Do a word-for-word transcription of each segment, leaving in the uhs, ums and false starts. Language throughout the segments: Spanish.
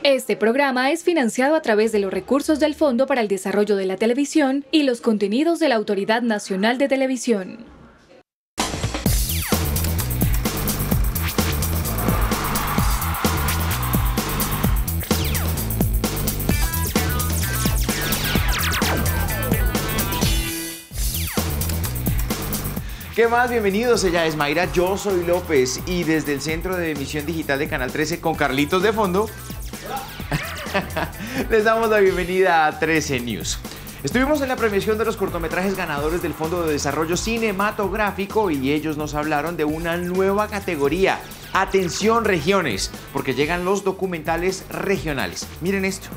Este programa es financiado a través de los recursos del Fondo para el Desarrollo de la Televisión y los contenidos de la Autoridad Nacional de Televisión. ¿Qué más? Bienvenidos, ella es Mayra, yo soy López y desde el Centro de Emisión Digital de Canal trece con Carlitos de fondo les damos la bienvenida a trece News. Estuvimos en la premiación de los cortometrajes ganadores del Fondo de Desarrollo Cinematográfico y ellos nos hablaron de una nueva categoría. Atención regiones, porque llegan los documentales regionales. Miren esto.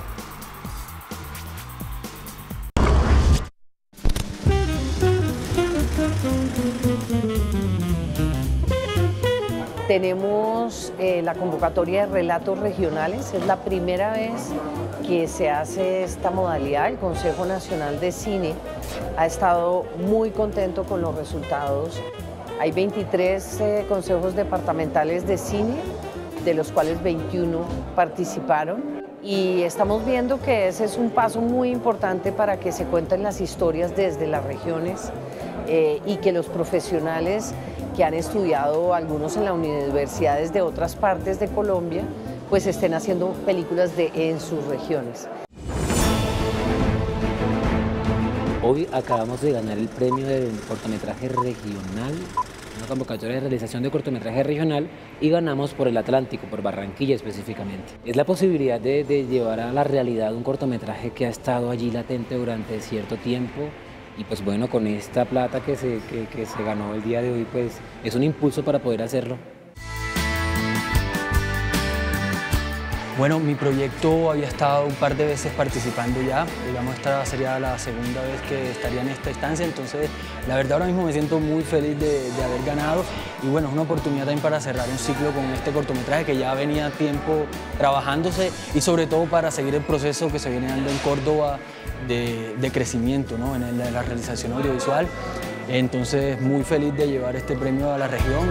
Tenemos eh, la convocatoria de relatos regionales, es la primera vez que se hace esta modalidad. El Consejo Nacional de Cine ha estado muy contento con los resultados. Hay veintitrés eh, consejos departamentales de cine, de los cuales veintiuno participaron. Y estamos viendo que ese es un paso muy importante para que se cuenten las historias desde las regiones eh, y que los profesionales que han estudiado, algunos en las universidades de otras partes de Colombia, pues estén haciendo películas de, en sus regiones. Hoy acabamos de ganar el premio de cortometraje regional, una convocatoria de realización de cortometraje regional, y ganamos por el Atlántico, por Barranquilla específicamente. Es la posibilidad de, de llevar a la realidad un cortometraje que ha estado allí latente durante cierto tiempo. Y pues bueno, con esta plata que se, que, que se ganó el día de hoy, pues es un impulso para poder hacerlo. Bueno, mi proyecto había estado un par de veces participando ya, digamos esta sería la segunda vez que estaría en esta instancia, entonces la verdad ahora mismo me siento muy feliz de, de haber ganado y bueno, es una oportunidad también para cerrar un ciclo con este cortometraje que ya venía tiempo trabajándose y sobre todo para seguir el proceso que se viene dando en Córdoba de, de crecimiento, ¿no? en, el, en la realización audiovisual, entonces muy feliz de llevar este premio a la región.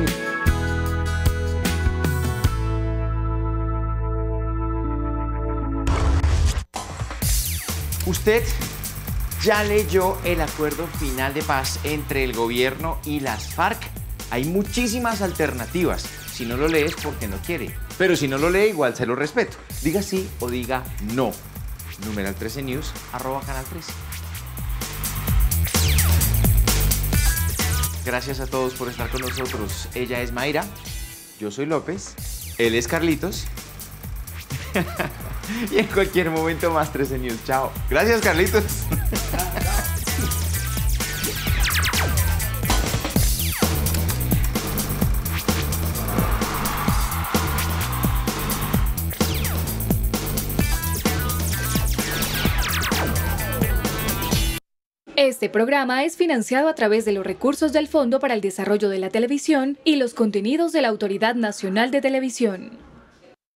¿Usted ya leyó el acuerdo final de paz entre el gobierno y las FARC? Hay muchísimas alternativas. Si no lo lee es porque no quiere. Pero si no lo lee, igual se lo respeto. Diga sí o diga no. Numeral trece News, arroba Canal trece. Gracias a todos por estar con nosotros. Ella es Mayra, yo soy López, él es Carlitos. Y en cualquier momento más trece News. Chao. Gracias, Carlitos. Este programa es financiado a través de los recursos del Fondo para el Desarrollo de la Televisión y los contenidos de la Autoridad Nacional de Televisión.